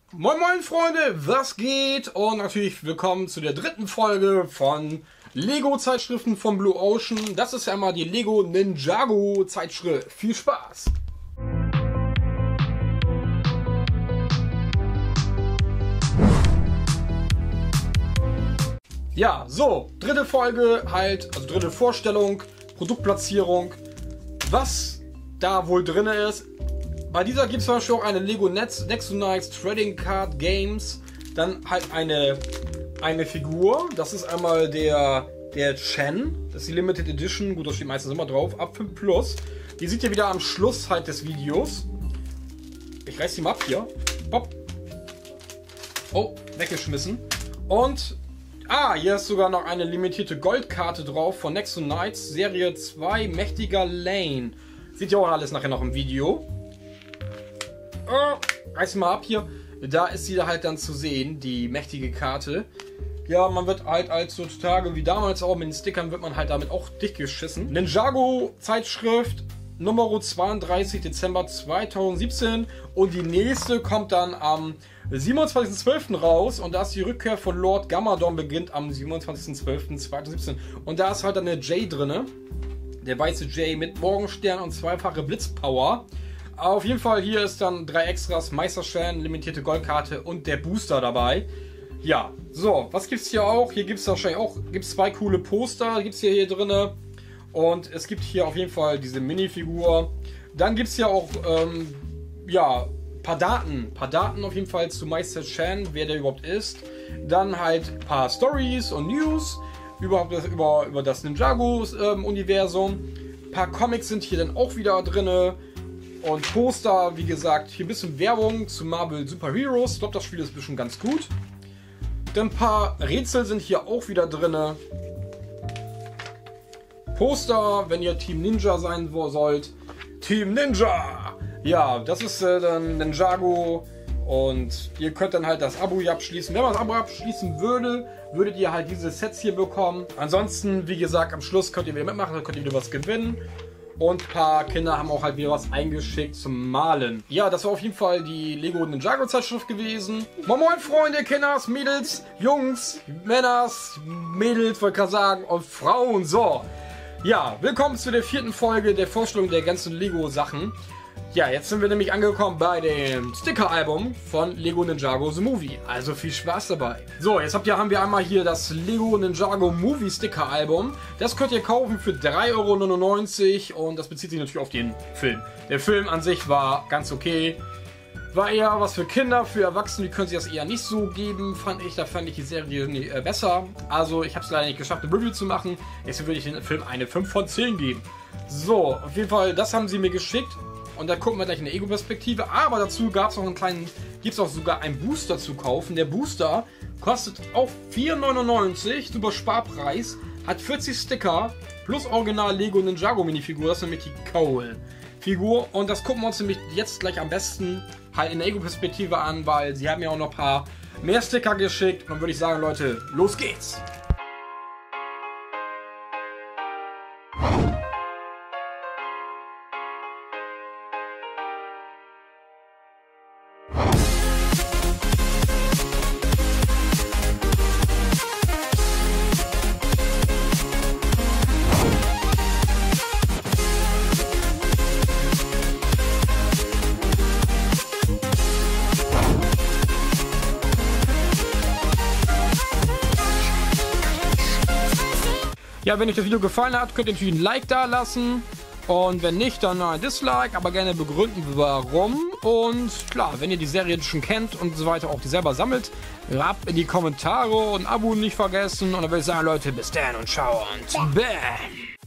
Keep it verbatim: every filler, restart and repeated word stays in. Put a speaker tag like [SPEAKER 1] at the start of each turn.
[SPEAKER 1] Moin moin Freunde, was geht? Und natürlich willkommen zu der dritten Folge von Lego Zeitschriften von Blue Ocean. Das ist ja mal die Lego Ninjago Zeitschrift. Viel Spaß! Ja, so, dritte Folge halt, also dritte Vorstellung, Produktplatzierung, was da wohl drin ist. Bei dieser gibt es zum Beispiel auch eine Lego Next Nights Trading Card Games, dann halt eine, eine Figur, das ist einmal der, der Chen, das ist die Limited Edition, gut, da steht meistens immer drauf, ab fünf plus. Die sieht ihr wieder am Schluss halt des Videos. Ich reiß die mal ab hier. Pop. Oh, weggeschmissen. Und, ah, hier ist sogar noch eine limitierte Goldkarte drauf von Next Nights, Serie zwei, Mächtiger Lane. Seht ihr auch alles nachher noch im Video. Oh, reiß mal ab hier. Da ist sie halt dann zu sehen, die mächtige Karte. Ja, man wird halt als heutzutage, wie damals auch mit den Stickern, wird man halt damit auch dicht geschissen. Ninjago Zeitschrift Nummer zweiunddreißig Dezember zweitausendsiebzehn. Und die nächste kommt dann am siebenundzwanzigsten zwölften raus. Und da ist die Rückkehr von Lord Gamadon beginnt am siebenundzwanzigsten zwölften zweitausendsiebzehn. Und da ist halt dann eine J drinne. Der weiße J mit Morgenstern und zweifache Blitzpower. Auf jeden Fall, hier ist dann drei Extras, Meisterstern, limitierte Goldkarte und der Booster dabei. Ja, so, was gibt es hier auch? Hier gibt es wahrscheinlich auch gibt's zwei coole Poster, gibt es hier, hier drin. Und es gibt hier auf jeden Fall diese Minifigur. Dann gibt es hier auch, ähm, ja, ein paar Daten. paar Daten auf jeden Fall zu Meister Chen, wer der überhaupt ist. Dann halt ein paar Stories und News über, über, über das Ninjago-Universum. Ähm, ein paar Comics sind hier dann auch wieder drin. Und Poster, wie gesagt, hier ein bisschen Werbung zu Marvel Super Heroes. Ich glaube, das Spiel ist bestimmt ganz gut. Dann ein paar Rätsel sind hier auch wieder drin. Poster, wenn ihr Team Ninja sein sollt. Team Ninja! Ja, das ist äh, dann Ninjago. Und ihr könnt dann halt das Abo hier abschließen. Wenn man das Abo abschließen würde, würdet ihr halt diese Sets hier bekommen. Ansonsten, wie gesagt, am Schluss könnt ihr wieder mitmachen, dann könnt ihr wieder was gewinnen. Und ein paar Kinder haben auch halt wieder was eingeschickt zum Malen. Ja, das war auf jeden Fall die Lego Ninjago Zeitschrift gewesen. Moin moin Freunde, Kinders, Mädels, Jungs, Männers, Mädels, wollte ich gerade sagen, und Frauen. So, ja, willkommen zu der vierten Folge der Vorstellung der ganzen Lego Sachen. Ja, jetzt sind wir nämlich angekommen bei dem Sticker-Album von Lego Ninjago The Movie. Also viel Spaß dabei. So, jetzt habt ihr, haben wir einmal hier das Lego Ninjago Movie Sticker-Album. Das könnt ihr kaufen für drei Euro neunundneunzig und das bezieht sich natürlich auf den Film. Der Film an sich war ganz okay. War eher was für Kinder, für Erwachsene, die können sich das eher nicht so geben, fand ich. Da fand ich die Serie äh, besser. Also ich habe es leider nicht geschafft, eine Review zu machen. Deswegen würde ich den Film eine fünf von zehn geben. So, auf jeden Fall, das haben sie mir geschickt. Und da gucken wir gleich in der Ego-Perspektive. Aber dazu gab es noch einen kleinen, gibt es auch sogar einen Booster zu kaufen. Der Booster kostet auch vier neunundneunzig, super Sparpreis, hat vierzig Sticker plus Original Lego Ninjago Minifigur, das ist nämlich die Cole-Figur. Und das gucken wir uns nämlich jetzt gleich am besten halt in der Ego-Perspektive an, weil sie haben ja auch noch ein paar mehr Sticker geschickt. Und dann würde ich sagen, Leute, los geht's! Ja, wenn euch das Video gefallen hat, könnt ihr natürlich ein Like da lassen. Und wenn nicht, dann ein Dislike, aber gerne begründen, warum. Und klar, wenn ihr die Serie schon kennt und so weiter, auch die selber sammelt, ab in die Kommentare und ein Abo nicht vergessen. Und dann würde ich sagen, Leute, bis dann und ciao und bam!